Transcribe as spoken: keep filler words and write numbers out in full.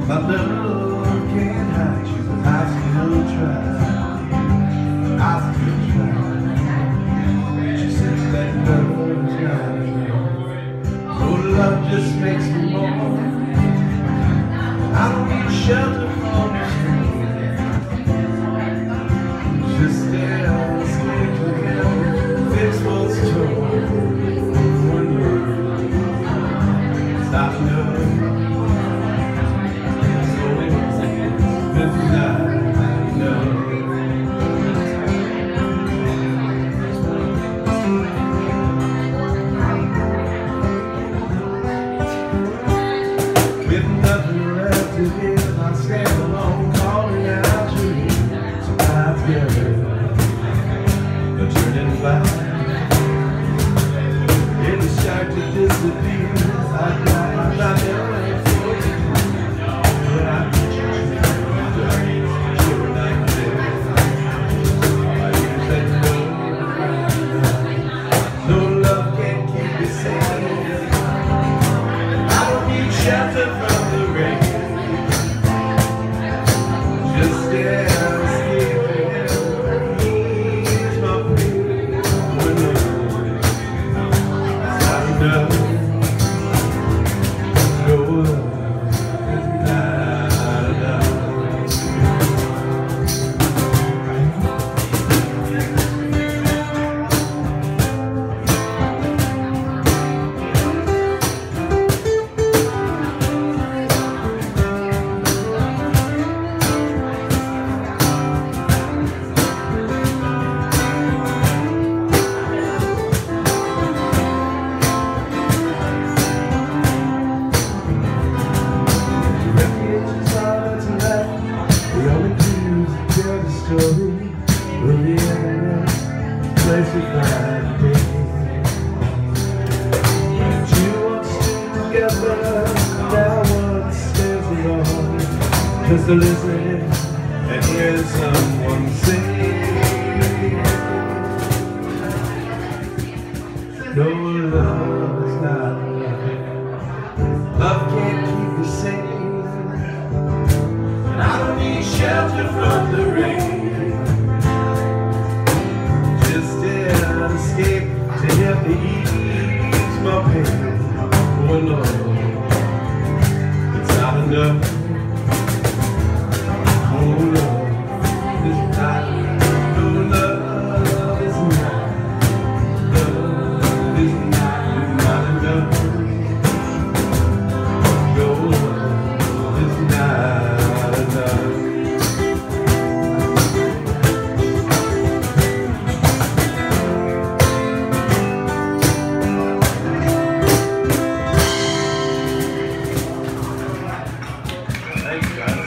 My love can't hide you, but I still try. I still try. She said that love's not enough. Oh, love just makes me more. I don't need shelter from the street. Just stay on, sleep together, fix what's torn. One word, it's not enough. I stand alone, calling out to you. So I've gathered a turning fire. In the start to disappear, I got my life. But I put you to the sure like this. I use that love. No love can keep me safe. I don't need shelter from the rain. Just stay and sleep and ease my pain. When it's not enough, no love is not enough. Place we find two ones stick together, now one stands alone. Just to listen and hear someone sing. No love is not enough. Love can't keep you safe. And I don't need shelter from the rain. Escape to help me ease my pain. Oh Lord, it's not enough. Oh Lord, it's not. No love is not. Love is not, not enough. No love is not enough. Thanks, guys.